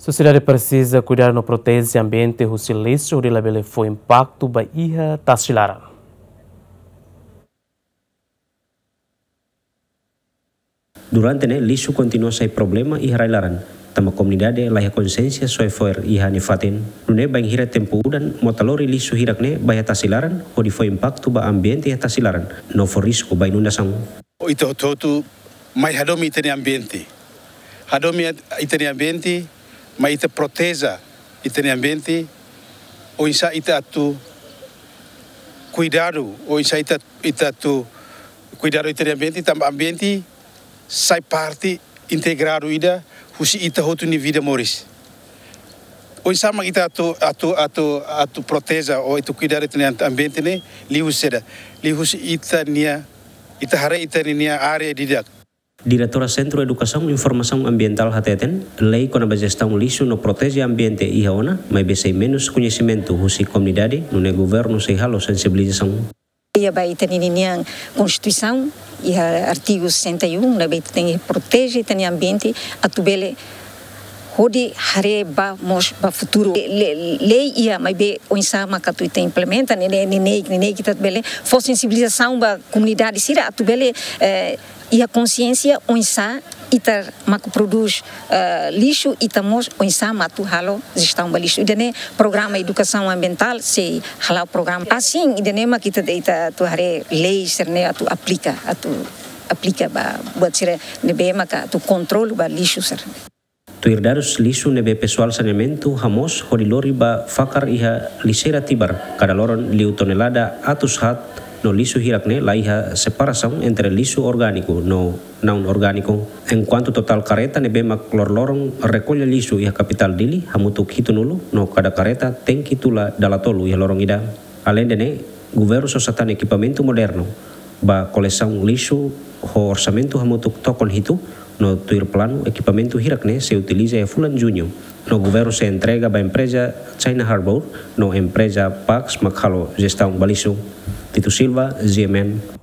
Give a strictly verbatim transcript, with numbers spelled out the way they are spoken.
Sociedade precisa cuidar no protege ambiente o silêncio de labele foi impacto ba iha tasilaran. Durante né, lixo continua sai problema e railaran. Tama comunidade lá a consciência só foi iha nefaten. Nune bang hira tempo udan motalori lixo hirak ne ba tasilaran o di foi impacto ba ambiente iha tasilaran. No for risco ba inundação. Ito totu mai hadomi itani ambiente. Hadomi itani ambiente, mai ita proteja itani ambiente. O insa ita atu cuidado, o insa ita ita atu cuidado itani ambiente, tam ambiente sai parte integrado ida husi ita hotu ni vida moris. O insa ma ita atu atu atu atu proteja o itu cuidado itani ambiente ne liu seda. Liu husi ita nia ita hare ita nia area didak. Diretora Centro Educação e Informação Ambiental Hateten, lei com a gestão lixo no protege ambiente e ona, mas bem menos conhecimento husi comunidade no ne governo se halo sensibilização. Ia vai ter ninguém Constituição e artigo sessenta e um, na vai tem protege tem ambiente atubele hodi hare ba mos ba futuro lei ia mas be onsa makatu ita implementa nene nene nene kita bele for sensibilização ba comunidade sira atubele e a consciência onsa ita mak produz uh, lixo ita mos onsa matu halo gestão ba lixo idene programa educação ambiental se halo programa assim idene mak kita ita tu hare lei serne atu aplica atu aplica ba buat sira nebe maka tu controle ba lixo ser Tu herdados lixo nebe pessoal saneamento hamos hodilori ba fakar iha lixeira tibar cada loron liu tonelada atus hat no lixo hirakne la iha separação entre lixo orgânico no não orgânico enquanto total careta nebe mak lor-lorong recolhe lixo iha capital dili hamutu kitu nulu no cada careta tem kitula dalatolu iha lorong ida além de ne governo sosatan equipamento moderno ba coleção lixo ho orçamento hamutu tokon hitu no tuir plano equipamento hirakne se utiliza e fulan junho no governo se entrega ba empresa China Harbor no empresa Pax Makhalo gestão balisu Tito Silva, Z M N.